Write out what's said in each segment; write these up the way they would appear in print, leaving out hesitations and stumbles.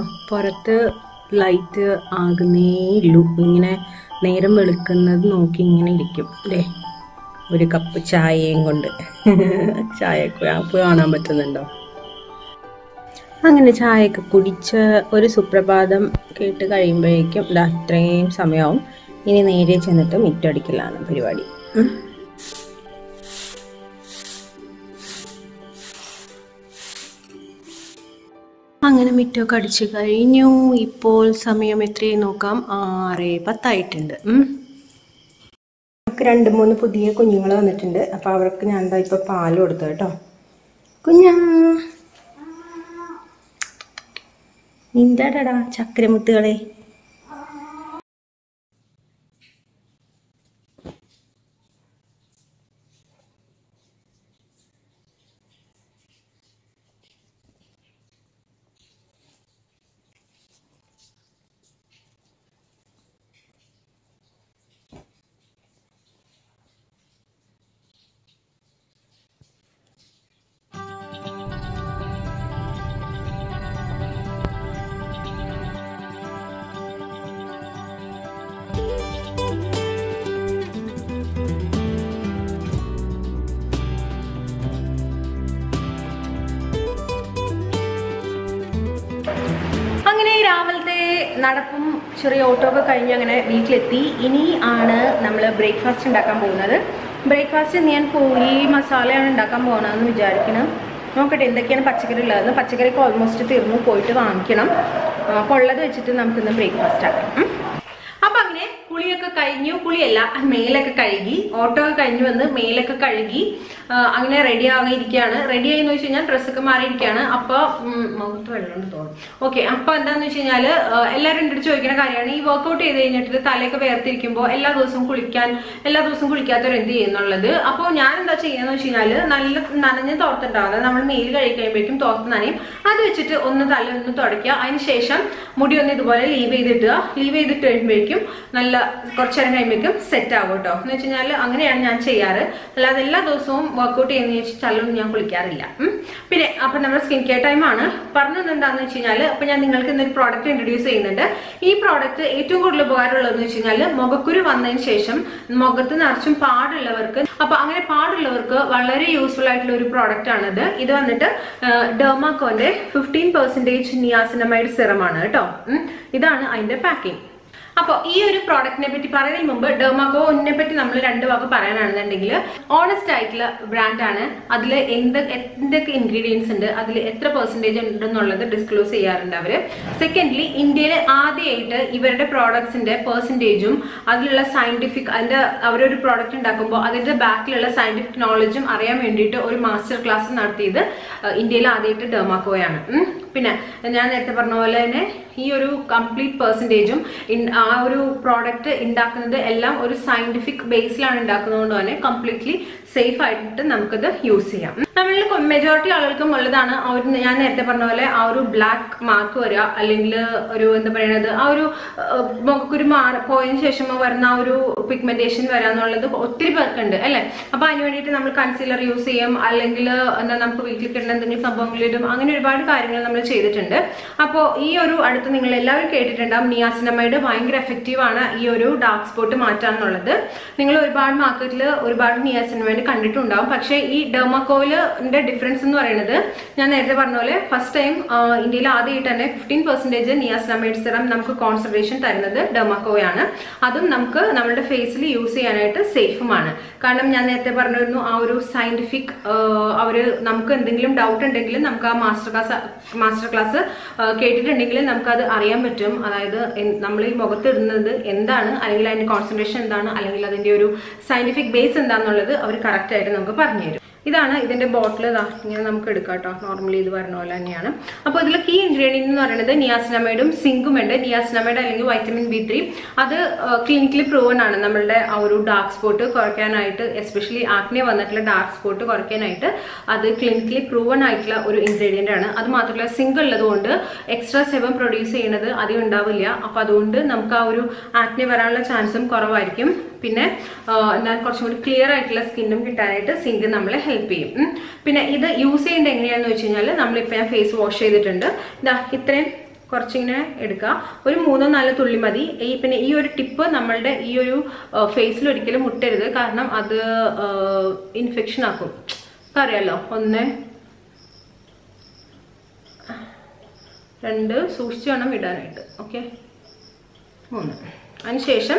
പുറത്ത് ലൈറ്റ് ആകുന്നേ ഉള്ളൂ. ഇങ്ങനെ നേരം വെളുക്കുന്നത് നോക്കി ഇങ്ങനെ ഇരിക്കും അല്ലേ. ഒരു കപ്പ് ചായയും കൊണ്ട് ചായക്ക് കാണാൻ പറ്റുന്നുണ്ടോ? അങ്ങനെ ചായയൊക്കെ കുടിച്ച് ഒരു സുപ്രഭാതം കേട്ട് കഴിയുമ്പോഴേക്കും ഇത്രയും സമയമാവും. ഇനി നേരെ ചെന്നിട്ട് മിറ്റടിക്കലാണ് പരിപാടി. അങ്ങനെ മിറ്റമൊക്കെ അടിച്ചു കഴിഞ്ഞു. ഇപ്പോൾ സമയം എത്രയും നോക്കാം, 6:10 നമുക്ക് 2-3 പുതിയ കുഞ്ഞുങ്ങൾ വന്നിട്ടുണ്ട്. അപ്പോൾ അവർക്ക് ഞാൻ എന്താ ഇപ്പോൾ പാൽ കൊടുത്തു കേട്ടോ. കുഞ്ഞാ നിന്താടാ ചക്രമുത്തുകളെ. അങ്ങനെ രാവിലത്തെ നടപ്പും ചെറിയ ഓട്ടോ ഒക്കെ കഴിഞ്ഞ് അങ്ങനെ വീട്ടിലെത്തി. ഇനി ആണ് നമ്മൾ ബ്രേക്ക്ഫാസ്റ്റ് ഉണ്ടാക്കാൻ പോകുന്നത്. ബ്രേക്ക്ഫാസ്റ്റ് ഞാൻ പൂരി മസാലയാണ് ഉണ്ടാക്കാൻ പോകുന്നതെന്ന് വിചാരിക്കണം. നോക്കട്ടെ എന്തൊക്കെയാണ് പച്ചക്കറി ഉള്ളതെന്ന്. പച്ചക്കറിക്ക് ഓൾമോസ്റ്റ് തീർന്നു, പോയിട്ട് വാങ്ങിക്കണം. അപ്പോൾ ഉള്ളത് വെച്ചിട്ട് നമുക്കിന്ന് ബ്രേക്ക്ഫാസ്റ്റ് ആക്കാം. അപ്പം അങ്ങനെ കുളിയൊക്കെ കഴിഞ്ഞു, കുളിയല്ല മേലൊക്കെ കഴുകി, ഓട്ടോ ഒക്കെ കഴിഞ്ഞു വന്ന് മേലൊക്കെ കഴുകി അങ്ങനെ റെഡി ആകാനിരിക്കുകയാണ്. റെഡി ആയി എന്ന് വെച്ച് കഴിഞ്ഞാൽ ഡ്രസ്സൊക്കെ മാറിയിരിക്കുകയാണ്. അപ്പോൾ മുഖത്ത് വെള്ളം തോന്നും. ഓക്കെ, അപ്പോൾ എന്താണെന്ന് വെച്ച് കഴിഞ്ഞാൽ എല്ലാവരും എൻ്റെ അടുത്ത് ചോദിക്കുന്ന കാര്യമാണ്, ഈ വർക്കൗട്ട് ചെയ്ത് കഴിഞ്ഞിട്ട് തലയൊക്കെ വേർതിരിക്കുമ്പോൾ എല്ലാ ദിവസവും കുളിക്കാത്തവർ എന്ത് ചെയ്യുന്നുള്ളത്. അപ്പോൾ ഞാൻ എന്താ ചെയ്യാന്ന് വെച്ച് കഴിഞ്ഞാൽ നല്ല നനഞ്ഞ് തോർത്തുണ്ടാവുന്നത് നമ്മൾ മേല് കഴുകി കഴിയുമ്പോഴേക്കും തോർത്ത് നനയും. അത് വെച്ചിട്ട് ഒന്ന് തല ഒന്ന് തുടയ്ക്കുക. അതിനുശേഷം മുടി ഒന്ന് ഇതുപോലെ ലീവ് ചെയ്തിട്ട് കഴിയുമ്പോഴേക്കും നല്ല കുറച്ചു നേരം കഴിയുമ്പോഴേക്കും സെറ്റ് ആവും കേട്ടോ. എന്ന് വെച്ച് കഴിഞ്ഞാൽ അങ്ങനെയാണ് ഞാൻ ചെയ്യാറ്. അല്ലാതെ എല്ലാ ദിവസവും വർക്കൗട്ട് ചെയ്യുന്ന വെച്ചിട്ടല്ലൊന്നും ഞാൻ കുളിക്കാറില്ല. പിന്നെ അപ്പൊ നമ്മുടെ സ്കിൻ കെയർ ടൈമാണ്. പറഞ്ഞത് എന്താണെന്ന് വെച്ച് കഴിഞ്ഞാൽ അപ്പൊ ഞാൻ നിങ്ങൾക്ക് ഇന്നൊരു പ്രോഡക്റ്റ് ഇൻട്രൊഡ്യൂസ് ചെയ്യുന്നുണ്ട്. ഈ പ്രോഡക്റ്റ് ഏറ്റവും കൂടുതൽ ഉപകാരമുള്ളതെന്ന് വെച്ച് കഴിഞ്ഞാൽ മുഖക്കുരു വന്നതിന് ശേഷം മുഖത്ത് നിറച്ചും പാടുള്ളവർക്ക്, അപ്പൊ അങ്ങനെ പാടുള്ളവർക്ക് വളരെ യൂസ്ഫുൾ ആയിട്ടുള്ള ഒരു പ്രോഡക്റ്റ് ആണിത്. ഇത് വന്നിട്ട് ഡെർമാക്കോന്റെ 15% നിയാസിനമൈഡ് സിറമാണ് കേട്ടോ. ഇതാണ് അതിന്റെ പാക്കിംഗ്. അപ്പോൾ ഈ ഒരു പ്രോഡക്റ്റിനെ പറ്റി പറയുന്നതിന് മുമ്പ് ഡെർമാക്കോനെ പറ്റി നമ്മൾ 2 വാക്ക് പറയാനാണെന്നുണ്ടെങ്കിൽ ഓണസ്റ്റ് ആയിട്ടുള്ള ബ്രാൻഡാണ്. അതിൽ എന്തൊക്കെ ഇൻഗ്രീഡിയൻസ് ഉണ്ട്, അതിൽ എത്ര പെർസെൻറ്റേജ് ഉണ്ടെന്നുള്ളത് ഡിസ്ക്ലോസ് ചെയ്യാറുണ്ട് അവർ. സെക്കൻഡ്ലി, ഇന്ത്യയിൽ ആദ്യമായിട്ട് ഇവരുടെ പ്രോഡക്ട്സിന്റെ പെർസെൻറ്റേജും അതിലുള്ള സയന്റിഫിക് അവരൊരു പ്രോഡക്റ്റ് ഉണ്ടാക്കുമ്പോൾ അതിന്റെ ബാക്കിലുള്ള സയന്റിഫിക് നോളജും അറിയാൻ വേണ്ടിയിട്ട് ഒരു മാസ്റ്റർ ക്ലാസ് നടത്തിയത് ഇന്ത്യയിൽ ആദ്യമായിട്ട് ഡെർമാക്കോയാണ്. പിന്നെ ഞാൻ നേരത്തെ പറഞ്ഞ പോലെ തന്നെ ഈ ഒരു കംപ്ലീറ്റ് പെർസെൻറ്റേജും ആ ഒരു പ്രോഡക്റ്റ് ഉണ്ടാക്കുന്നത് എല്ലാം ഒരു സയന്റിഫിക് ബേസിലാണ് ഉണ്ടാക്കുന്നതുകൊണ്ട് തന്നെ കംപ്ലീറ്റ്ലി സേഫ് ആയിട്ട് നമുക്കത് യൂസ് ചെയ്യാം. നമ്മളിൽ മെജോറിറ്റി ആളുകൾക്കും ഉള്ളതാണ് ഞാൻ നേരത്തെ പറഞ്ഞ പോലെ ആ ഒരു ബ്ലാക്ക് മാർക്ക് വരിക, അല്ലെങ്കിൽ ഒരു എന്താ പറയണത് ആ ഒരു മുഖക്കുരു പോയതിനു ശേഷം വരുന്ന ആ ഒരു പിഗ്മെന്റേഷൻ വരാന്നുള്ളത് ഒത്തിരി പേർക്കുണ്ട് അല്ലെ. അപ്പൊ അതിന് വേണ്ടിയിട്ട് നമ്മൾ കൺസീലർ യൂസ് ചെയ്യും, അല്ലെങ്കിൽ എന്താ നമുക്ക് വീട്ടിൽ കിട്ടുന്ന എന്തെങ്കിലും സംഭവങ്ങളിലും അങ്ങനെ ഒരുപാട് കാര്യങ്ങൾ നമ്മൾ ചെയ്തിട്ടുണ്ട്. അപ്പോൾ ഈ ഒരു അടുത്ത് നിങ്ങൾ എല്ലാവരും കേട്ടിട്ടുണ്ടാവും നിയാസിനമൈഡ് ഭയങ്കര എഫക്റ്റീവ് ആണ് ഈ ഒരു ഡാർക്ക് സ്പോട്ട് മാറ്റാന്നുള്ളത്. നിങ്ങൾ ഒരുപാട് മാർക്കറ്റിൽ ഒരുപാട് നിയാസിനമൈഡ് കണ്ടിട്ടുണ്ടാവും. പക്ഷേ ഈ ഡെർമാക്കോയിലിന്റെ ഡിഫറൻസ് എന്ന് പറയുന്നത് ഞാൻ നേരത്തെ പറഞ്ഞ പോലെ ഫസ്റ്റ് ടൈം ഇന്ത്യയിൽ ആദ്യമായിട്ട് തന്നെ 15% നിയാസിനമൈഡ് സിറം നമുക്ക് കോൺസെൻട്രേഷൻ തരുന്നത് ഡെർമാക്കോയാണ്. അതും നമുക്ക് നമ്മുടെ ഫേസിൽ യൂസ് ചെയ്യാനായിട്ട് സേഫുമാണ്. കാരണം ഞാൻ നേരത്തെ പറഞ്ഞിരുന്നു ആ ഒരു സയന്റിഫിക് നമുക്ക് എന്തെങ്കിലും ഡൗട്ട് ഉണ്ടെങ്കിൽ നമുക്ക് ആ മാസ്റ്റർ ക്ലാസ് കേട്ടിട്ടുണ്ടെങ്കിൽ നമുക്കത് അറിയാൻ പറ്റും. അതായത് നമ്മൾ ഈ മുഖത്തിടുന്നത് എന്താണ്, അല്ലെങ്കിൽ അതിന്റെ കോൺസെൻട്രേഷൻ എന്താണ്, അല്ലെങ്കിൽ അതിന്റെ ഒരു സയന്റിഫിക് ബേസ് എന്താണെന്നുള്ളത് അവർ കറക്റ്റ് ആയിട്ട് നമുക്ക് പറഞ്ഞു തരും. ഇതാണ് ഇതിന്റെ ബോട്ടിൽ. ഇങ്ങനെ നമുക്ക് എടുക്കാം കേട്ടോ. നോർമലി ഇത് പറഞ്ഞ പോലെ തന്നെയാണ്. അപ്പോൾ ഇതിൽ കീ ഇൻഗ്രീഡിയൻറ്റ് എന്ന് പറയുന്നത് നിയാസിനമൈഡും സിങ്കും ഉണ്ട്. നിയാസിനമൈഡ് അല്ലെങ്കിൽ വൈറ്റമിൻ B3 അത് ക്ലിനിക്കലി പ്രൂവൺ ആണ് നമ്മളുടെ ആ ഒരു ഡാർക്ക് സ്പോട്ട് കുറയ്ക്കാനായിട്ട്, എസ്പെഷ്യലി ആക്നെ വന്നിട്ടുള്ള ഡാർക്ക് സ്പോട്ട് കുറയ്ക്കാനായിട്ട് അത് ക്ലിനിക്കലി പ്രൂവൺ ആയിട്ടുള്ള ഒരു ഇൻഗ്രീഡിയൻ്റ് ആണ്. അത് മാത്രമല്ല സിങ്ക് ഉള്ളതുകൊണ്ട് എക്സ്ട്രാ സെബം പ്രൊഡ്യൂസ് ചെയ്യുന്നത് അധികം ഉണ്ടാവില്ല. അപ്പോൾ അതുകൊണ്ട് നമുക്ക് ആ ഒരു ആക്നെ വരാനുള്ള ചാൻസും കുറവായിരിക്കും. പിന്നെ എന്നാൽ കുറച്ചും കൂടി ക്ലിയർ ആയിട്ടുള്ള സ്കിന്നും കിട്ടാനായിട്ട് സിങ്ക് നമ്മളെ ഹെൽപ്പ് ചെയ്യും. പിന്നെ ഇത് യൂസ് ചെയ്യേണ്ടത് എങ്ങനെയാണെന്ന് വെച്ച് കഴിഞ്ഞാൽ നമ്മളിപ്പോൾ ഞാൻ ഫേസ് വാഷ് ചെയ്തിട്ടുണ്ട്. ഇത്രയും കുറച്ചിങ്ങനെ എടുക്കുക. ഒരു 3-4 തുള്ളി മതി. പിന്നെ ഈ ഒരു ടിപ്പ് നമ്മളുടെ ഈ ഒരു ഫേസിൽ ഒരിക്കലും മുട്ടരുത്, കാരണം അത് ഇൻഫെക്ഷൻ ആക്കും. അറിയാലോ. 1 2 സൂക്ഷിച്ച് വേണം ഇടാനായിട്ട്. ഓക്കെ, 3. അതിനുശേഷം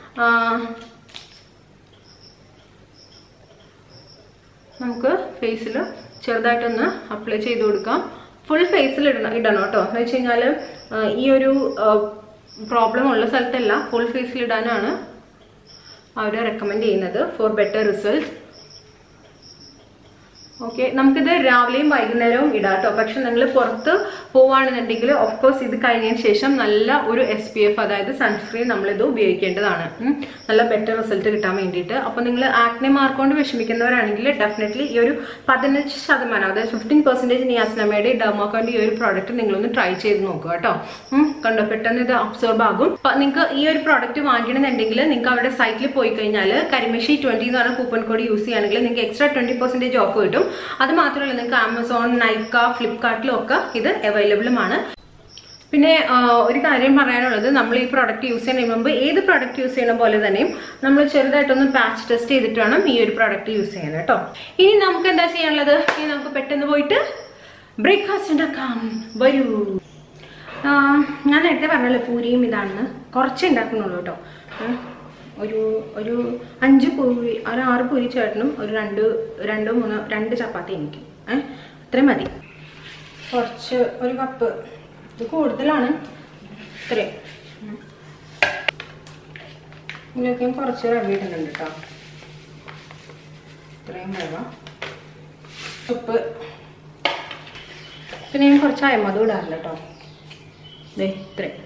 നമുക്ക് ഫേസിൽ ചെറുതായിട്ടൊന്ന് അപ്ലൈ ചെയ്ത് കൊടുക്കാം. ഫുൾ ഫേസിൽ ഇടണം കേട്ടോ. എന്ന് വെച്ച് കഴിഞ്ഞാൽ ഈ ഒരു പ്രോബ്ലം ഉള്ള സ്ഥലത്തല്ല, ഫുൾ ഫേസിൽ ഇടാനാണ് അവർ റെക്കമെൻഡ് ചെയ്യുന്നത് ഫോർ ബെറ്റർ റിസൾട്ട്. ഓക്കെ, നമുക്കിത് രാവിലെയും വൈകുന്നേരവും ഇടാം കേട്ടോ. പക്ഷെ നിങ്ങൾ പുറത്ത് പോവുകയാണെന്നുണ്ടെങ്കിൽ ഓഫ്കോഴ്സ് ഇത് കഴിഞ്ഞതിന് ശേഷം നല്ല ഒരു SPF, അതായത് സൺസ്ക്രീൻ, നമ്മളിത് ഉപയോഗിക്കേണ്ടതാണ്, നല്ല ബെറ്റർ റിസൾട്ട് കിട്ടാൻ വേണ്ടിയിട്ട്. അപ്പോൾ നിങ്ങൾ ആക്നെ മാർക്ക് കൊണ്ട് വിഷമിക്കുന്നവരാണെങ്കിൽ ഡെഫിനറ്റ്ലി ഈ ഒരു 15%, അതായത് 15% നിയാസിനമൈഡ് ഡെർമോക്കോന്റെ ഈ ഒരു പ്രോഡക്റ്റ് നിങ്ങളൊന്ന് ട്രൈ ചെയ്ത് നോക്കുക കേട്ടോ. കണ്ടോ, പെട്ടെന്ന് ഇത് അബ്സോർബ് ആകും. നിങ്ങൾക്ക് ഈ ഒരു പ്രോഡക്റ്റ് വാങ്ങിക്കണമെന്നുണ്ടെങ്കിൽ നിങ്ങൾക്ക് അവരുടെ സൈറ്റിൽ പോയി കഴിഞ്ഞാൽ karimashi20 എന്ന് പറഞ്ഞ കൂപ്പൺ കോഡ് യൂസ് ചെയ്യുകയാണെങ്കിൽ നിങ്ങൾക്ക് എക്സ്ട്രാ 20% ഓഫ് കിട്ടും. അത് മാത്രമല്ല, നിങ്ങൾക്ക് ആമസോൺ, നൈക്ക, ഫ്ലിപ്കാർട്ടിലും ഒക്കെ ഇത് അവൈലബിളുമാണ്. പിന്നെ ഒരു കാര്യം പറയാനുള്ളത്, നമ്മൾ ഈ പ്രോഡക്റ്റ് യൂസ് ചെയ്യുന്നതിന് മുമ്പ് ഏത് പ്രോഡക്റ്റ് യൂസ് ചെയ്യുന്ന പോലെ തന്നെയും നമ്മൾ ചെറുതായിട്ടൊന്ന് പാച്ച് ടെസ്റ്റ് ചെയ്തിട്ട് വേണം ഈ ഒരു പ്രോഡക്റ്റ് യൂസ് ചെയ്യാൻ കേട്ടോ. ഇനി നമുക്ക് എന്താ ചെയ്യാനുള്ളത്? ഇനി നമുക്ക് പെട്ടെന്ന് പോയിട്ട് ബ്രേക്ക്ഫാസ്റ്റ് ഉണ്ടാക്കാം. വരൂ. ഞാൻ നേരത്തെ പറഞ്ഞല്ലോ പൂരിയും ഇതാണെന്ന്, കുറച്ച് ഉണ്ടാക്കുന്നുള്ളൂ കേട്ടോ. ഒരു 5 പൂരി, 6 പൂരി ചേട്ടനും ഒരു 2 ചപ്പാത്തി എനിക്ക്, അത്രയും മതി. കുറച്ച് 1 കപ്പ്, ഇത് കൂടുതലാണ്, ഇത്രയും. ഇതിലൊക്കെ കുറച്ച് റവ ഇടുന്നുണ്ട് കേട്ടോ. ഇത്രയും റവ, ഉപ്പ്, പിന്നെ ഞാൻ കുറച്ച് അയമതും ഇടാറില്ല കേട്ടോ. ദേ ഇത്രയും.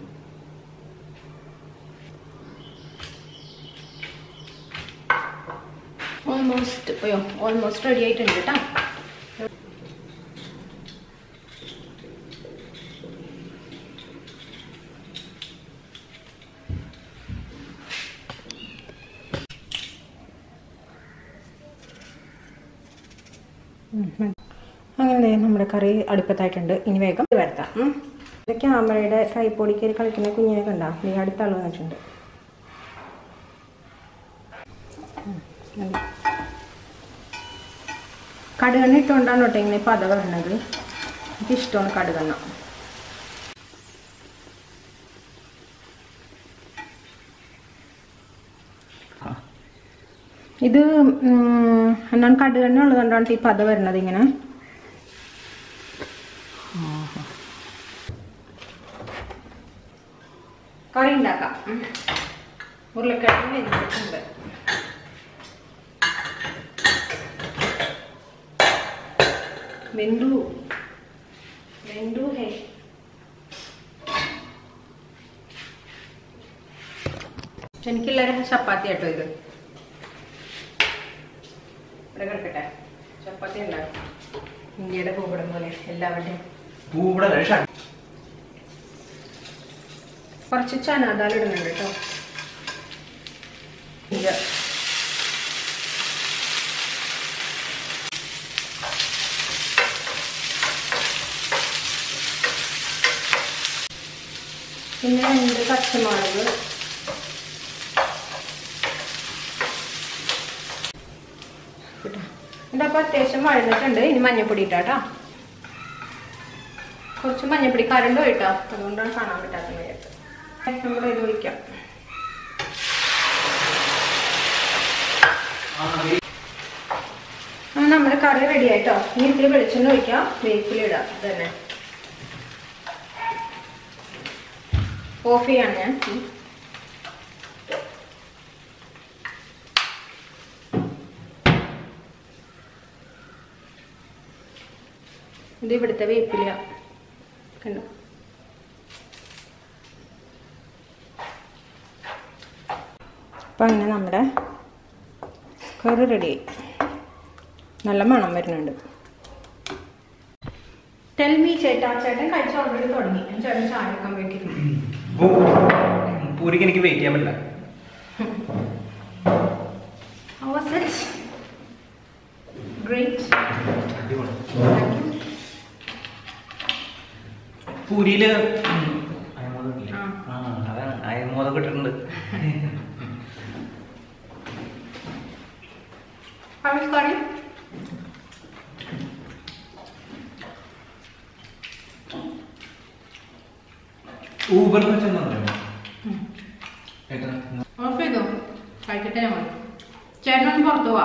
ഓൾമോസ്റ്റ് റെഡി ആയിട്ടുണ്ട് കേട്ടോ. അങ്ങനെ നമ്മുടെ കറി അടുപ്പത്തായിട്ടുണ്ട്. ഇനി വേഗം വരുത്താം. ക്യാമറയുടെ ട്രൈപോഡിൽ കയറി കളിക്കുന്ന കുഞ്ഞിനെ കണ്ടാ, നീ അടുത്ത ആൾ വന്നിട്ടുണ്ട്. കടുകെണ്ണ ഇട്ടുകൊണ്ടാണ് കേട്ടോ ഇങ്ങനെ പത വരണത്. എനിക്കിഷ്ടമാണ് കടുകെണ്ണ. ഇത് എന്താണ് കടുകെണ്ണ ഉള്ളതുകൊണ്ടാണ് ഈ പത വരണത് ഇങ്ങനെ. കറി ഉണ്ടാക്കാം. ഉരുളക്കിഴങ്ങ് വെച്ചിട്ടുണ്ട്. വെന്തു ഹേ. എനിക്കെല്ലാവരും ചപ്പാത്തി കേട്ടോ. ഇത് ഇവിടെ കിടക്കട്ടെ. ചപ്പാത്തി ഉണ്ടാക്കും ഇന്ത്യയുടെ ഭൂപടം പോലെ എല്ലാവരുടെയും. കുറച്ച് ചനാദാൽ ഇടുന്നുണ്ട് കേട്ടോ. പിന്നെ 2 പച്ചമുളക്, ഇതപ്പോൾ അത്യാവശ്യം വഴന്നിട്ടുണ്ട്. ഇനി മഞ്ഞപ്പൊടി ഇട്ടാട്ടോ. കുറച്ച് മഞ്ഞപ്പൊടി കരണ്ട് പോയിട്ടോ, അതുകൊണ്ടാണ് കാണാൻ പറ്റാത്ത മഴയത്ത്. നമ്മൾ ഇത് ഒഴിക്കാം. നമ്മുടെ കറി റെഡി ആയിട്ടോ. ഇനി ഇത്തിരി വെളിച്ചെണ്ണ ഒഴിക്കാം, വേപ്പിലിടാം. ഇത് തന്നെ ഓഫ് ചെയ്യാണ് ഞാൻ. ഇത് ഇവിടുത്തെ വേപ്പില കണ്ടോ. അപ്പം അങ്ങനെ നമ്മുടെ കറി റെഡിയായി. നല്ല മണം വരുന്നുണ്ട്. ടെൽമി ചേട്ടാ. ചേട്ടൻ കഴിച്ച ഓൾറെഡി തുടങ്ങി. ചേട്ടൻ ചായ എടുക്കാൻ വേണ്ടിയിരുന്നു. പൂരിക്ക് എനിക്ക് വെയിറ്റ് ചെയ്യാൻ പറ്റില്ല. How was it? Great. പൂരിയില് അയമോദം കിട്ടുന്നുണ്ട്. ഊബർ ചേട്ടനൊന്ന് പുറത്തു പോവാ.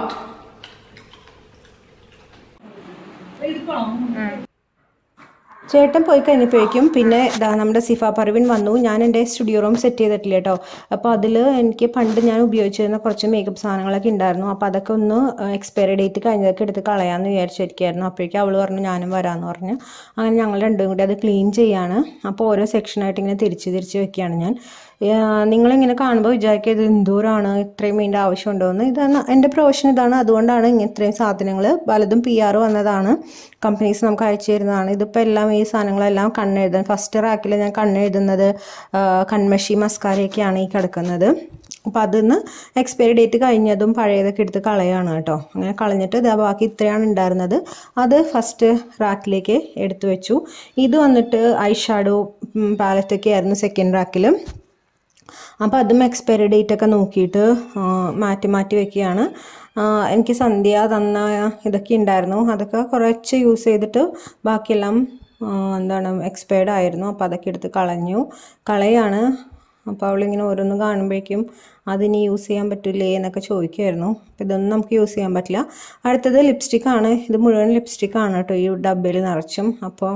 ചേട്ടൻ പോയി കഴിഞ്ഞപ്പോഴേക്കും പിന്നെ നമ്മുടെ സിഫ പർവീൻ വന്നു. ഞാൻ എൻ്റെ സ്റ്റുഡിയോ റൂം സെറ്റ് ചെയ്തിട്ടില്ല കേട്ടോ. അപ്പോൾ അതിൽ എനിക്ക് പണ്ട് ഞാൻ ഉപയോഗിച്ചിരുന്ന കുറച്ച് മേക്കപ്പ് സാധനങ്ങളൊക്കെ ഉണ്ടായിരുന്നു. അപ്പോൾ അതൊക്കെ ഒന്ന് എക്സ്പയറി ഡേറ്റ് കഴിഞ്ഞതൊക്കെ എടുത്ത് കളയാമെന്ന് വിചാരിച്ചിരിക്കുകയായിരുന്നു. അപ്പോഴേക്കും അവൾ പറഞ്ഞു ഞാനും വരാമെന്ന് പറഞ്ഞു. അങ്ങനെ ഞങ്ങൾ രണ്ടും കൂടി അത് ക്ലീൻ ചെയ്യാണ്. അപ്പോൾ ഓരോ സെക്ഷനായിട്ട് ഇങ്ങനെ തിരിച്ച് വെക്കുകയാണ് ഞാൻ. നിങ്ങളിങ്ങനെ കാണുമ്പോൾ വിചാരിക്കുക ഇത് എന്തോരാണ്, ഇത്രയും ഇതിൻ്റെ ആവശ്യമുണ്ടോയെന്ന്. ഇതാണ് എൻ്റെ പ്രൊഫഷൻ, ഇതാണ്. അതുകൊണ്ടാണ് ഇത്രയും സാധനങ്ങൾ പലതും PR വന്നതാണ്, കമ്പനീസ് നമുക്ക് അയച്ചു തരുന്നതാണ്. ഇതിപ്പോൾ എല്ലാം ഈ സാധനങ്ങളെല്ലാം കണ്ണെഴുതാൻ ഫസ്റ്റ് റാക്കിൽ ഞാൻ കണ്ണെഴുതുന്നത് കൺമഷി മസ്കാരയൊക്കെയാണ് ഈ കിടക്കുന്നത്. അപ്പോൾ അതിന്ന് എക്സ്പയറി ഡേറ്റ് കഴിഞ്ഞതും പഴയതൊക്കെ എടുത്ത് കളയാണ് കേട്ടോ. അങ്ങനെ കളഞ്ഞിട്ട് ഇതാ ബാക്കി ഇത്രയാണ് ഉണ്ടായിരുന്നത്, അത് ഫസ്റ്റ് റാക്കിലേക്ക് എടുത്തു വെച്ചു. ഇത് വന്നിട്ട് ഐ ഷാഡോ പാലറ്റൊക്കെ ആയിരുന്നു സെക്കൻഡ് റാക്കിൽ. അപ്പോൾ അതും എക്സ്പയറി ഡേറ്റ് ഒക്കെ നോക്കിയിട്ട് മാറ്റി വെക്കുകയാണ്. എനിക്ക് സന്ധ്യ തന്ന ഇതൊക്കെ ഉണ്ടായിരുന്നു, അതൊക്കെ കുറച്ച് യൂസ് ചെയ്തിട്ട് ബാക്കിയെല്ലാം എക്സ്പയർഡ് ആയിരുന്നു. അപ്പോൾ അതൊക്കെ എടുത്ത് കളയാണ്. അപ്പോൾ അവളിങ്ങനെ ഓരോന്ന് കാണുമ്പോഴേക്കും അതിനി യൂസ് ചെയ്യാൻ പറ്റില്ലേ എന്നൊക്കെ ചോദിക്കുമായിരുന്നു. അപ്പോൾ ഇതൊന്നും നമുക്ക് യൂസ് ചെയ്യാൻ പറ്റില്ല. അടുത്തത് ലിപ്സ്റ്റിക്കാണ്. ഇത് മുഴുവൻ ലിപ്സ്റ്റിക്കാണ് കേട്ടോ ഈ ഡബ്ബയിൽ നിറച്ചും. അപ്പോൾ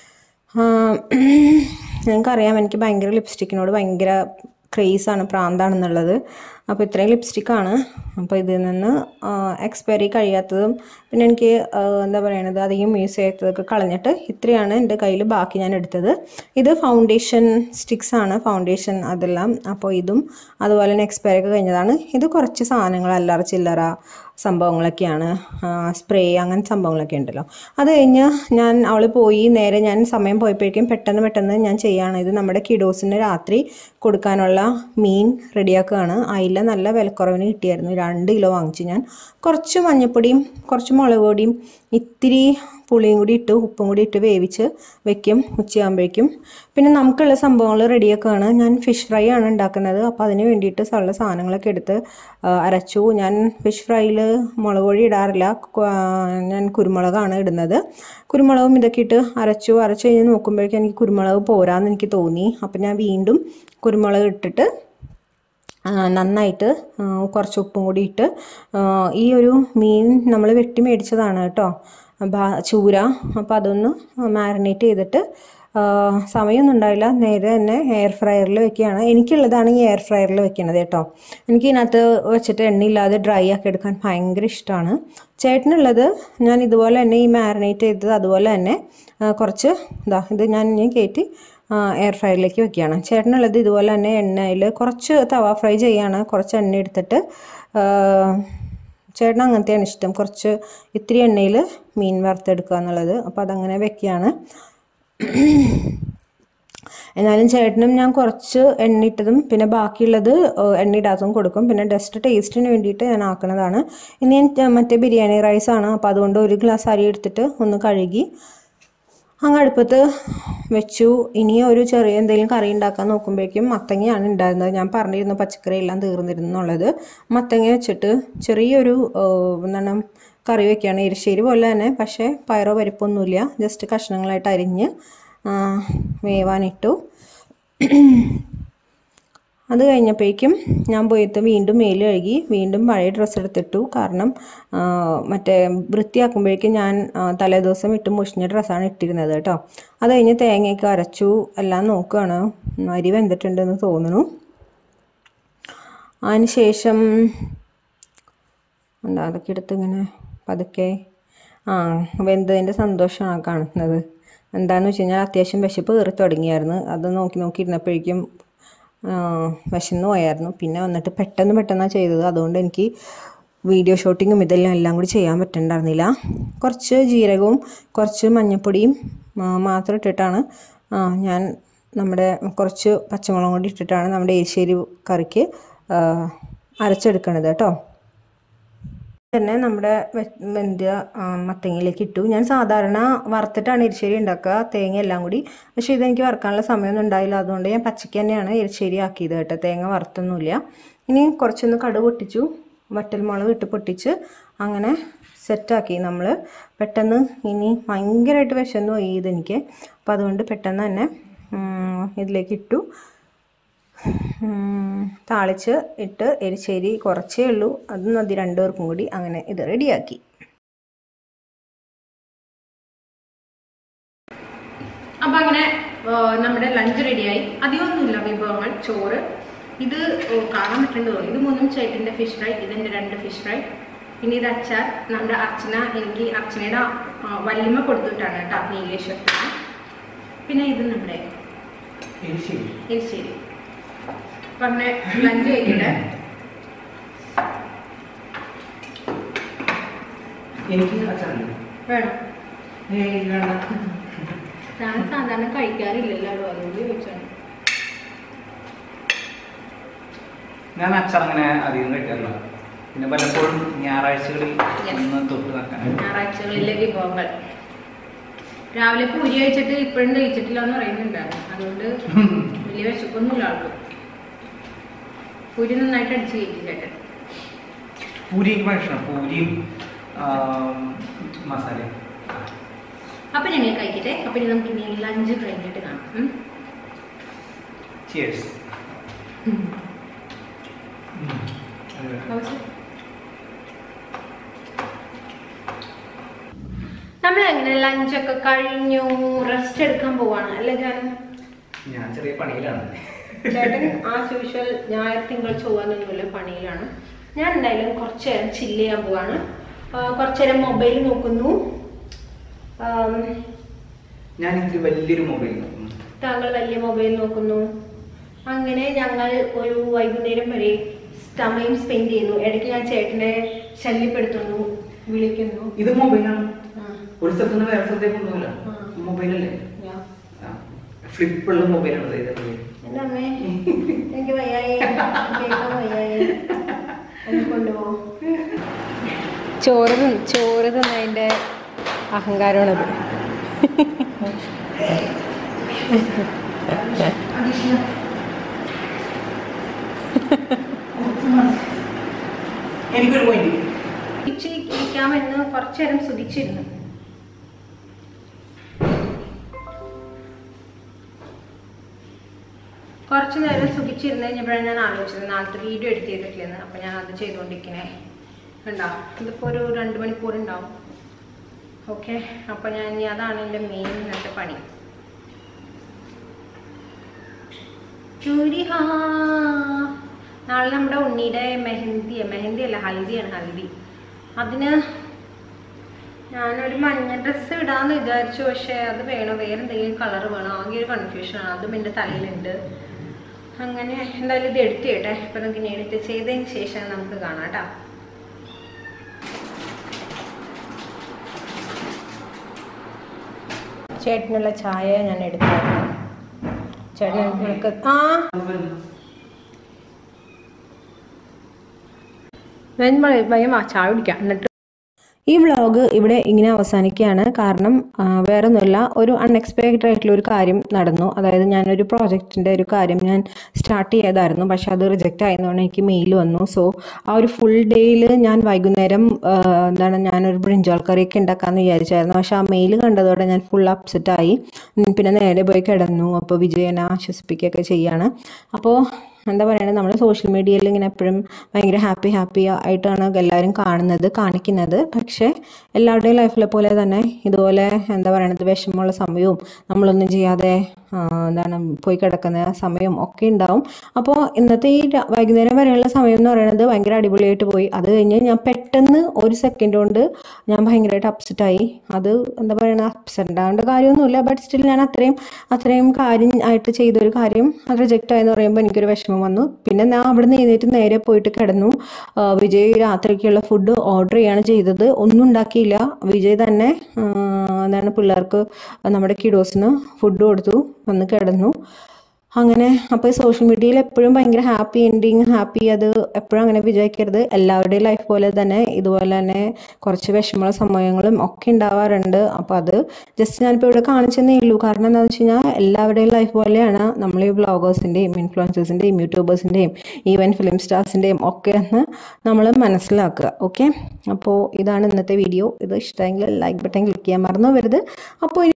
നിങ്ങൾക്കറിയാം എനിക്ക് ഭയങ്കര ലിപ്സ്റ്റിക്കിനോട് ഭയങ്കര ക്രേസാണ്, പ്രാന്താണെന്നുള്ളത്. അപ്പോൾ ഇത്രയും ലിപ്സ്റ്റിക്കാണ്. അപ്പോൾ ഇതിൽ നിന്ന് എക്സ്പയറി കഴിയാത്തതും പിന്നെ എനിക്ക് അധികം യൂസ് ചെയ്യാത്തതൊക്കെ കളഞ്ഞിട്ട് ഇത്രയാണ് എൻ്റെ കയ്യിൽ ബാക്കി ഞാൻ എടുത്തത്. ഇത് ഫൗണ്ടേഷൻ സ്റ്റിക്സ് ആണ്, ഫൗണ്ടേഷൻ അതെല്ലാം. അപ്പോൾ ഇതും അതുപോലെ തന്നെ എക്സ്പയറി ഒക്കെ കഴിഞ്ഞതാണ്. ഇത് കുറച്ച് സാധനങ്ങൾ അല്ലറ ചില്ലറ സംഭവങ്ങളൊക്കെയാണ്, സ്പ്രേ അങ്ങനെ സംഭവങ്ങളൊക്കെ ഉണ്ടല്ലോ. അത് കഴിഞ്ഞ് അവൾ പോയി നേരെ ഞാൻ സമയം പോയപ്പോഴേക്കും പെട്ടെന്ന് ഞാൻ ചെയ്യുകയാണ്. ഇത് നമ്മുടെ കിഡോസിന് രാത്രി കൊടുക്കാനുള്ള മീൻ റെഡിയാക്കുകയാണ്. അയില നല്ല വിലക്കുറവിന് കിട്ടിയായിരുന്നു. 2 കിലോ വാങ്ങിച്ചു ഞാൻ. കുറച്ച് മഞ്ഞൾപ്പൊടിയും കുറച്ച് മുളക് പൊടിയും ഇത്തിരി പുളിയും കൂടി ഇട്ട് ഉപ്പും കൂടി ഇട്ട് വേവിച്ച് വെക്കും ഉച്ചയാകുമ്പോഴേക്കും. പിന്നെ നമുക്കുള്ള സംഭവങ്ങൾ റെഡിയാക്കുകയാണ്. ഞാൻ ഫിഷ് ഫ്രൈ ആണ് ഉണ്ടാക്കുന്നത്. അപ്പോൾ അതിന് വേണ്ടിയിട്ട് ഉള്ള സാധനങ്ങളൊക്കെ എടുത്ത് അരച്ചു. ഞാൻ ഫിഷ് ഫ്രൈയിൽ മുളക് പൊടി ഇടാറില്ല, ഞാൻ കുരുമുളകാണ് ഇടുന്നത്. കുരുമുളകും ഇതൊക്കെ ഇട്ട് അരച്ചു കഴിഞ്ഞ് നോക്കുമ്പോഴേക്കും എനിക്ക് കുരുമുളക് പോരാന്ന് എനിക്ക് തോന്നി. അപ്പം ഞാൻ വീണ്ടും കുരുമുളക് ഇട്ടിട്ട് നന്നായിട്ട് കുറച്ച് ഉപ്പും കൂടി ഇട്ട് ഈ ഒരു മീൻ നമ്മൾ വെട്ടി മേടിച്ചതാണ് കേട്ടോ, ചൂര. അപ്പോൾ അതൊന്ന് മാരിനേറ്റ് ചെയ്തിട്ട് സമയമൊന്നും ഉണ്ടായില്ല, നേരെ തന്നെ എയർ ഫ്രയറിൽ വെക്കുകയാണ്. എനിക്കുള്ളതാണ് ഈ എയർ ഫ്രയറിൽ വെക്കണത് കേട്ടോ. എനിക്ക് ഇതിനകത്ത് വെച്ചിട്ട് എണ്ണയില്ലാതെ ഡ്രൈ ആക്കി എടുക്കാൻ ഭയങ്കര ഇഷ്ടമാണ്. ചേട്ടനുള്ളത് ഞാൻ ഇതുപോലെ തന്നെ ഈ മാരിനേറ്റ് ചെയ്തത് അതുപോലെ തന്നെ കുറച്ച് ഇത് ഞാൻ കയറ്റി എയർ ഫ്രയറിലേക്ക് വെക്കുകയാണ്. ചേട്ടനുള്ളത് ഇതുപോലെ തന്നെ എണ്ണയിൽ കുറച്ച് തവ ഫ്രൈ ചെയ്യാണ്. കുറച്ച് എണ്ണ എടുത്തിട്ട് ചേട്ടൻ അങ്ങനത്തെയാണ് ഇഷ്ടം, കുറച്ച് ഇത്തിരി എണ്ണയിൽ മീൻ വറുത്തെടുക്കുക എന്നുള്ളത്. അപ്പോൾ അതങ്ങനെ വെക്കുകയാണ്. എന്നാലും ചേട്ടനും ഞാൻ കുറച്ച് എണ്ണ ഇട്ടതും പിന്നെ ബാക്കിയുള്ളത് എണ്ണ ഇടാത്തതും കൊടുക്കും. പിന്നെ ജസ്റ്റ് ടേസ്റ്റിന് വേണ്ടിയിട്ട് ഞാൻ ആക്കുന്നതാണ്. ഇനി ഞാൻ മറ്റേ ബിരിയാണി റൈസാണ്. അപ്പോൾ അതുകൊണ്ട് 1 ഗ്ലാസ് അരി എടുത്തിട്ട് ഒന്ന് കഴുകി അങ്ങ് അടുപ്പത്ത് വെച്ചു. ഇനി ഒരു ചെറിയ എന്തെങ്കിലും കറി ഉണ്ടാക്കാൻ നോക്കുമ്പോഴേക്കും മത്തങ്ങയാണ് ഉണ്ടായിരുന്നത്. ഞാൻ പറഞ്ഞിരുന്നു പച്ചക്കറി എല്ലാം തീർന്നിരുന്നു എന്നുള്ളത്. മത്തങ്ങ വെച്ചിട്ട് ചെറിയൊരു കറി വയ്ക്കുകയാണ്, എരിശ്ശേരി പോലെ തന്നെ. പക്ഷേ പയറോ പരിപ്പൊന്നുമില്ല, ജസ്റ്റ് കഷ്ണങ്ങളായിട്ട് അരിഞ്ഞ് വേവാനിട്ടു. അത് കഴിഞ്ഞപ്പോഴേക്കും ഞാൻ പോയിട്ട് വീണ്ടും മേല് കഴുകി വീണ്ടും പഴയ ഡ്രസ്സ് എടുത്തിട്ടു. കാരണം മറ്റേ വൃത്തിയാക്കുമ്പോഴേക്കും ഞാൻ തലേദിവസം ഇട്ട് മുഷിഞ്ഞ ഡ്രസ്സാണ് ഇട്ടിരുന്നത് കേട്ടോ. അത് കഴിഞ്ഞ് തേങ്ങയൊക്കെ അരച്ചു, എല്ലാം നോക്കുകയാണ്. അരി വെന്തിട്ടുണ്ടെന്ന് തോന്നുന്നു. അതിന് ശേഷം അതൊക്കെ എടുത്ത് ഇങ്ങനെ പതുക്കെ വെന്തതിൻ്റെ സന്തോഷമാണ് കാണുന്നത്. എന്താണെന്ന് വെച്ച് കഴിഞ്ഞാൽ അത്യാവശ്യം വിശപ്പ് കയറി തുടങ്ങിയായിരുന്നു. അത് നോക്കിയിരുന്നപ്പോഴേക്കും വിശന്നു പോയായിരുന്നു. പിന്നെ വന്നിട്ട് പെട്ടെന്നാണ് ചെയ്തത്. അതുകൊണ്ട് എനിക്ക് വീഡിയോ ഷൂട്ടിങ്ങും എല്ലാം കൂടി ചെയ്യാൻ പറ്റുന്നുണ്ടായിരുന്നില്ല. കുറച്ച് ജീരകവും കുറച്ച് മഞ്ഞൾപ്പൊടിയും മാത്രം ഇട്ടിട്ടാണ് ഞാൻ കുറച്ച് പച്ചമുളകും കൂടി ഇട്ടിട്ടാണ് നമ്മുടെ എരിശ്ശേരി കറിക്ക് അരച്ചെടുക്കണത് കേട്ടോ. തന്നെ നമ്മുടെ വെന്ത മത്തങ്ങയിലേക്ക് ഇട്ടു. ഞാൻ സാധാരണ വറുത്തിട്ടാണ് എരിശ്ശേരി ഉണ്ടാക്കുക, തേങ്ങ എല്ലാം കൂടി. പക്ഷേ ഇതെനിക്ക് വറുക്കാനുള്ള സമയമൊന്നും ഉണ്ടായില്ല, അതുകൊണ്ട് ഞാൻ പച്ചയ്ക്ക് തന്നെയാണ് എരിശ്ശേരി ആക്കിയത് കേട്ടോ, തേങ്ങ വറുത്തൊന്നുമില്ല. ഇനി കുറച്ചൊന്ന് കടുക് പൊട്ടിച്ചു, വറ്റൽമുളക് ഇട്ട് പൊട്ടിച്ച് അങ്ങനെ സെറ്റാക്കി നമ്മൾ. പെട്ടെന്ന് ഇനി ഭയങ്കരമായിട്ട് വിശന്നു പോയി ഇതെനിക്ക്, അപ്പോൾ അതുകൊണ്ട് പെട്ടെന്ന് തന്നെ ഇതിലേക്ക് ഇട്ടു. താളിച്ച് ഇട്ട് എരിശ്ശേരി കുറച്ചേ ഉള്ളൂ, അത് മതി രണ്ടുപേർക്കും കൂടി. അങ്ങനെ ഇത് റെഡിയാക്കി. അപ്പം അങ്ങനെ നമ്മുടെ ലഞ്ച് റെഡിയായി. അധികമൊന്നുമില്ല വിഭവങ്ങൾ. ചോറ്, ഇത് കാണാൻ പറ്റുന്നുണ്ടോ, ഇത് 3 ചേട്ടൻ്റെ ഫിഷ് ഫ്രൈ, ഇതെൻ്റെ 2 ഫിഷ് ഫ്രൈ. പിന്നെ ഇത് അച്ചാർ, നമ്മുടെ അർച്ചന, എനിക്ക് അർച്ചനയുടെ വല്യമ്മ കൊടുത്തിട്ടാണ് കേട്ടോ, നീലേശ്വരത്തിന്. പിന്നെ ഇത് നമ്മുടെ എരിശ്ശേരി. പറഞ്ഞ ലഞ്ച് കഴിക്കട്ടെ. വേണം, ഞാൻ സാധാരണ കഴിക്കാറില്ലല്ലോ, അതുകൊണ്ട് ചോദിച്ചാണ്. ഞാൻ അച്ചാർ അങ്ങനെ അധികം കഴിക്കാറില്ല, പിന്നെ പലപ്പോഴും ഞായറാഴ്ചകളിൽ ഞായറാഴ്ചകളിലെ വിഭവങ്ങൾ. രാവിലെ പൂരി കഴിച്ചിട്ട് ഇപ്പോഴും കഴിച്ചിട്ടില്ല എന്ന് പറയുന്നുണ്ടായിരുന്നു, അതുകൊണ്ട് വലിയ വിശപ്പൊന്നുമില്ല ആൾക്ക്. പൂരി നന്നായിട്ട് അടിച്ച് കയറ്റി ചേട്ടൻ. പൂരി പൂരിയും മസാലയും. അപ്പൊ ഞങ്ങൾ കഴിക്കട്ടെ. അപ്പൊ ഇനി നമുക്ക് ഇനി ലഞ്ച് കഴിഞ്ഞിട്ട് കാണാം. Cheers. നമ്മൾ അങ്ങനെ ലഞ്ചൊക്കെ കഴിഞ്ഞു, റെസ്റ്റ് എടുക്കാൻ പോവാണ് അല്ലേ ഞാൻ ചെറിയ പണിയിലാണ്. ചേട്ടൻ ആസ് യൂഷ്വൽ ഞായർ തിങ്കൾ ചൊവ്വാന്നൊന്നുമില്ല, പണിയിലാണ്. ഞാൻ എന്തായാലും കുറച്ചു നേരം ചില്ല് ചെയ്യാൻ പോവാണ്. കുറച്ചു നേരം മൊബൈൽ നോക്കുന്നു. ഞാൻ വലിയൊരു മൊബൈൽ നോക്കുന്നു. താങ്കൾ വലിയ മൊബൈൽ നോക്കുന്നു. അങ്ങനെ ഞങ്ങൾ ഒരു വൈകുന്നേരം വരെ സമയം സ്പെൻഡ് ചെയ്യുന്നു. ഇടയ്ക്ക് ഞാൻ ചേട്ടനെ ശല്യപ്പെടുത്തുന്നു, വിളിക്കുന്നു. ഇത് മൊബൈലാണ്, ഒരു സ്ഥലത്ത് നിന്ന് വേറെ സ്ഥലത്തേക്ക് കൊണ്ടുപോകില്ല. മൊബൈലല്ലേ, ഫ്ലിപ്പുള്ള മൊബൈലാണ്. അമ്മേ എനിക്ക് വയ്യായി, കൊണ്ടുപോ. ചോറ് തിന്നതിൻ്റെ അഹങ്കാരമാണത്. എനിക്കൊരു പോയിന്റ് ഇരിക്കാമെന്ന് കുറച്ചു നേരം സുധിച്ചിരുന്നു. കുറച്ചു നേരം സുഖിച്ചിരുന്ന് കഴിഞ്ഞപ്പോഴാണ് ഞാൻ ആലോചിച്ചത് നാളത്തെ വീഡിയോ എഡിറ്റ് ചെയ്തിട്ടില്ലെന്ന്. അപ്പം ഞാൻ അത് ചെയ്തുകൊണ്ടിരിക്കണേ ഉണ്ടാവും. ഇതിപ്പോൾ ഒരു 2 മണിക്കൂർ ഉണ്ടാവും. ഓക്കെ, അപ്പം ഞാൻ ഇനി അതാണ് എൻ്റെ മെയിൻ ഇന്നത്തെ പണി. നാളെ നമ്മുടെ ഉണ്ണിയുടെ മെഹന്തി അല്ല ഹൽദിയാണ്, ഹൽദി. അതിന് ഞാനൊരു മഞ്ഞ ഡ്രസ്സ് ഇടാമെന്ന് വിചാരിച്ചു, പക്ഷേ അത് വേണോ വേറെ എന്തെങ്കിലും കളർ വേണോ, ആകെ ഒരു കൺഫ്യൂഷനാണ്. അതും എൻ്റെ തലയിലുണ്ട്. അങ്ങനെ എന്തായാലും ഇത് എഡിറ്റ് ചെയ്യട്ടെ. അപ്പം നമുക്ക് ഇനി എഡിറ്റ് ചെയ്തതിന് ശേഷം നമുക്ക് കാണാം കേട്ടോ. ചേട്ടനുള്ള ചായ ഞാൻ എടുത്തായിരുന്നു. ചേട്ടൻ നമുക്ക് ചായ കുടിക്കാം. എന്നിട്ട് ഈ വ്ളോഗ് ഇവിടെ ഇങ്ങനെ അവസാനിക്കുകയാണ്. കാരണം വേറെ ഒന്നുമില്ല, ഒരു അൺഎക്സ്പെക്റ്റഡ് ആയിട്ടുള്ള ഒരു കാര്യം നടന്നു. അതായത് ഞാനൊരു പ്രോജക്റ്റിൻ്റെ ഒരു കാര്യം ഞാൻ സ്റ്റാർട്ട് ചെയ്തായിരുന്നു, പക്ഷെ അത് റിജക്റ്റ് ആയതുകൊണ്ട് എനിക്ക് മെയിൽ വന്നു. സോ ആ ഒരു ഫുൾ ഡേയിൽ ഞാൻ വൈകുന്നേരം ഞാനൊരു ബ്രിഞ്ചാൾ കറിയൊക്കെ ഉണ്ടാക്കാമെന്ന് വിചാരിച്ചായിരുന്നു. പക്ഷെ ആ മെയിൽ കണ്ടതോടെ ഞാൻ ഫുൾ അപ്സെറ്റായി. പിന്നെ നേരെ പോയി കിടന്നു. അപ്പോൾ വിജയനെ ആശ്വസിപ്പിക്കുകയൊക്കെ ചെയ്യാണ്. അപ്പോൾ എന്താ പറയുക, നമ്മൾ സോഷ്യൽ മീഡിയയിൽ ഇങ്ങനെ എപ്പോഴും ഭയങ്കര ഹാപ്പി ആയിട്ടാണ് എല്ലാവരും കാണിക്കുന്നത്. പക്ഷേ എല്ലാവരുടെയും ലൈഫിലെ പോലെ തന്നെ ഇതുപോലെ എന്താ പറയണത്, വിഷമമുള്ള സമയവും നമ്മളൊന്നും ചെയ്യാതെ പോയി കിടക്കുന്ന സമയം ഒക്കെ ഉണ്ടാവും. അപ്പോൾ ഇന്നത്തെ ഈ വൈകുന്നേരം വരെയുള്ള സമയം എന്ന് പറയുന്നത് ഭയങ്കര അടിപൊളിയായിട്ട് പോയി. അത് കഴിഞ്ഞ് ഞാൻ പെട്ടെന്ന് ഒരു സെക്കൻഡ് കൊണ്ട് ഞാൻ ഭയങ്കരമായിട്ട് അപ്സെറ്റായി. അത് എന്താ പറയുക, അപ്സെറ്റ് ആവേണ്ട കാര്യമൊന്നുമില്ല, ബട്ട് സ്റ്റിൽ ഞാൻ അത്രയും കാര്യം ആയിട്ട് ചെയ്തൊരു കാര്യം അത് റിജക്റ്റ് ആയെന്ന് പറയുമ്പോൾ എനിക്കൊരു വിഷമം വന്നു. പിന്നെ ഞാൻ അവിടെ നിന്ന് എഴുന്നേറ്റ് നേരെ പോയിട്ട് കിടന്നു. വിജയ് രാത്രിക്കുള്ള ഫുഡ് ഓർഡർ ചെയ്യാണ് ചെയ്തത്. ഒന്നും ഉണ്ടാക്കിയില്ല. വിജയ് തന്നെ പിള്ളേർക്ക് നമ്മുടെ കിഡോസിന് ഫുഡ് കൊടുത്തു, വന്ന് കിടന്നു. അങ്ങനെ അപ്പോൾ സോഷ്യൽ മീഡിയയിൽ എപ്പോഴും ഭയങ്കര ഹാപ്പി എൻഡിങ് ഹാപ്പി അത് എപ്പോഴും അങ്ങനെ വിചാരിക്കരുത്. എല്ലാവരുടെയും ലൈഫ് പോലെ തന്നെ ഇതുപോലെ തന്നെ കുറച്ച് വിഷമമുള്ള സമയങ്ങളും ഒക്കെ ഉണ്ടാവാറുണ്ട്. അപ്പോൾ അത് ജസ്റ്റ് ഞാനിപ്പോൾ ഇവിടെ കാണിച്ചെന്നേ ഉള്ളൂ. കാരണം എന്താണെന്ന് വെച്ച് കഴിഞ്ഞാൽ എല്ലാവരുടെയും ലൈഫ് പോലെയാണ് നമ്മൾ ഈ വ്ളോഗേഴ്സിൻ്റെയും ഇൻഫ്ലുവൻസേഴ്സിൻ്റെയും യൂട്യൂബേഴ്സിൻ്റെയും ഈവൻ ഫിലിം സ്റ്റാർസിൻ്റെയും ഒക്കെ എന്ന് നമ്മൾ മനസ്സിലാക്കുക. ഓക്കെ, അപ്പോൾ ഇതാണ് ഇന്നത്തെ വീഡിയോ. ഇത് ഇഷ്ടമെങ്കിൽ ലൈക്ക് ബട്ടൺ ക്ലിക്ക് ചെയ്യാൻ മറന്നു വരുത്. അപ്പോൾ